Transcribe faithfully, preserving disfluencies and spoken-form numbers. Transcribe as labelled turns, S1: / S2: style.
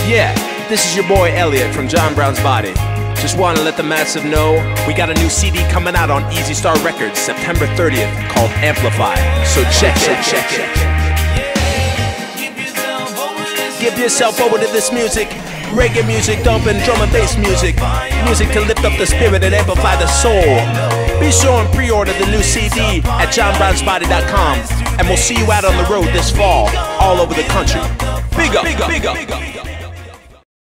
S1: Yeah, this is your boy Elliot from John Brown's Body. Just want to let the massive know we got a new C D coming out on Easy Star Records September thirtieth called Amplify. So check it, check it. Give yourself over to this music. Reggae music, dumping, drum and bass music. Music to lift up the spirit and amplify the soul. Be sure and pre-order the new C D at john browns body dot com. And we'll see you out on the road this fall, all over the country. Big up, big up, big up.